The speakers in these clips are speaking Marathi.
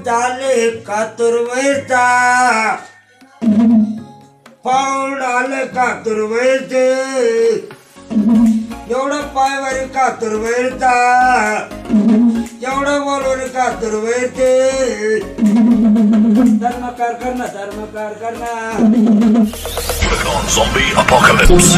झाले कातुरवैचा पाऊण आले कातुरवैचे एवढं पायवारी कातुरवैचा एवढं बोलून कातुरवैचे धर्मकार करना Zombie apocalypse.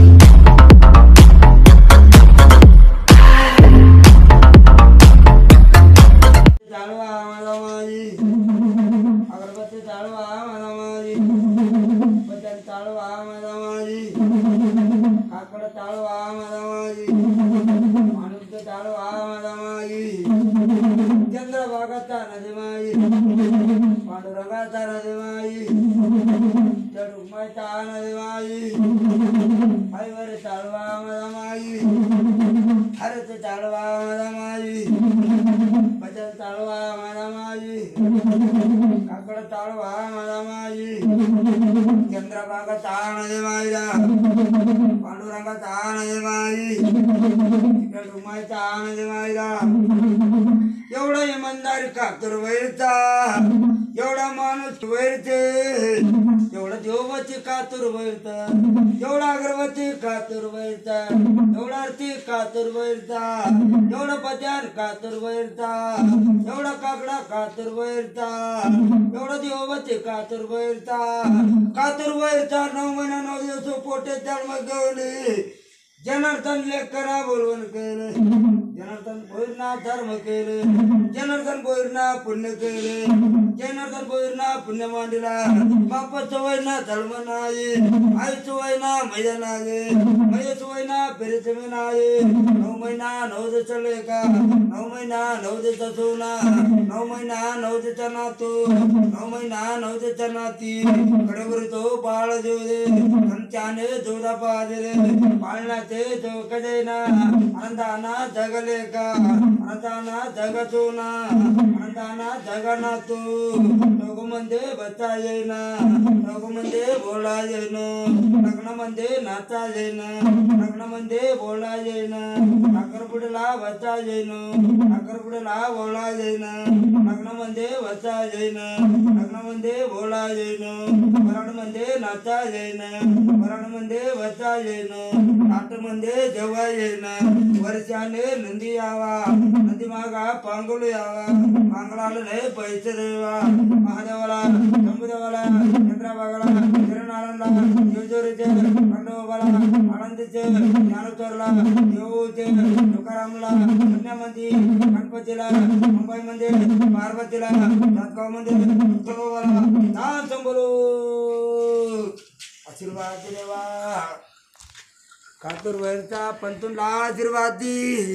अगरबत्ती चालवा माझा माझी बदल चालवा माझा माझी काकड चालवा माझा माझी माणूस चालवा माझा माझी चंद्रभागाचा नदी माझी पांडुरंगाचा नदी माझी चढुमायचा नदी माझी हरिवर चालवा माझा माझी हरच चालवा माझा माझी बदल चालवा माझा माझी काकड चालवा माझा माझी चंद्रभागाचा नदी माझा पांडुरंगाचा नदी माझी डुमायचा नदी माझा एवढा इमानदारी कातुरवैचा एवढा माणूस वैरते एवढा देवबाची कातुरवैचा एवढा अगरबत्ती कातुरवैचा एवढा आरती कातुरवैचा एवढा पद्यान कातुरवैचा एवढा काकडा कातुरवैचा एवढा देवबाची कातुरवैचा 9 महिना 9 दिवस पोटे जन्म गवली जनार्दन लेकरा बोलवण केले जनार्दन भोईरना धर्म केले जनार्दन भोईरना पुण्य केले जनार्दन भोईरना पुण्य मांडला बापाचं वयना धर्म नाही आईचं वयना मैया नागे मैयाचं वयना फेरीच मी नाही 9 महिना 9 दिवस लेका 9 महिना 9 दिवस सोना 9 महिना 9 दिवस नातू 9 महिना 9 दिवस नाती कडवर तो बाळ देऊ दे आमच्याने जोडा पाजले पाळण्याचे जोक देना आनंदाना जगले का आनंदाना जगतोना आनंदाना जगना तू लोक मध्ये बचा येईना लोक मध्ये बोला येईन लग्न मध्ये नाचा येईन लग्न मध्ये बोला येईन अकरपुडला बचा येईन अकरपुडला बोला येईन लग्न मध्ये बचा येईन लग्न मध्ये बोला येईन मराठ मध्ये नाचा येईन मराठ मध्ये बचा येईन आठ मध्ये जेव्हा येईन वर्षाने नंदी यावा नदी मागा पांगुल यावा पांगलाला नाही पैसे देवा महादेवाला शंभुदेवाला चंद्रभागाला हिरनारायणला शिवजोरीचे खंडोबाला आनंदीचे ज्ञानेश्वरला देऊचे तुकारामला पुण्यामध्ये गणपतीला मुंबईमध्ये पार्वतीला नाथगाव मध्ये उत्सवाला नाम संबोलो आशीर्वाद देवा कातुरवैचा पंतूनला आशीर्वाद दी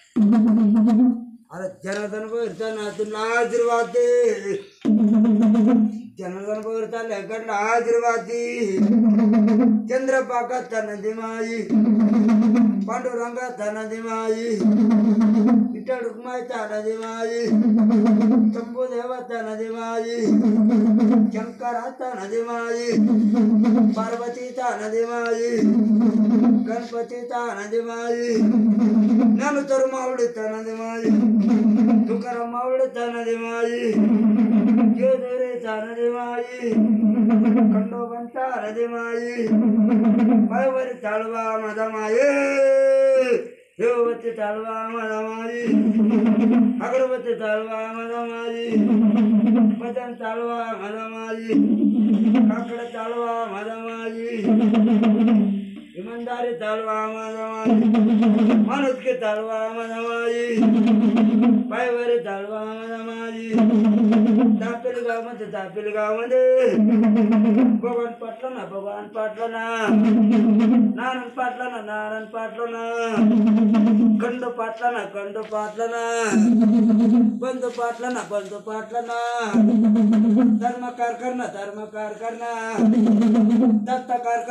अरे जनार्दन भोईरचा नातूनला आशीर्वाद दे जनार्दन भोईरचा लेकरला आशीर्वाद दी चंद्रभागाचा नदी माई पांडुरंगाचा नदी माई विठ्ठल रुक्माईचा नदी माई शंभुदेवाचा नदी माई शंकराचा नदी माई पार्वतीचा नदी माई गणपतीचा नदी माई ज्ञानेश्वर माऊलीचा नदी माई तुकाराम माऊलीचा नदी माई जेजुरीचा नदी माई खंडोबांचा नदी माई पायवर चालवा माझा माये देवबत्ती चालवा माझा माई अगरबत्ती चालवा माझा माई भजन चालवा माझा माई काकड चालवा माझा माई इमानदारी चालवा माझा माई माणुसकी चालवा माझा माई पायवर चालवा माझा माई तापेल गाव मध्ये भगवान पाटला ना नारायण पाटला ना खंड पाटला ना बंद पाटला ना धर्मकार करना दत्तकार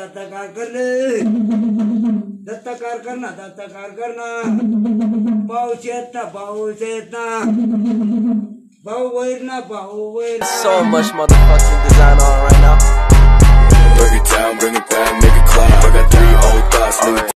करना पाऊस येत ना भाऊ वैर So much motherfucking design on right now. Break it down, bring it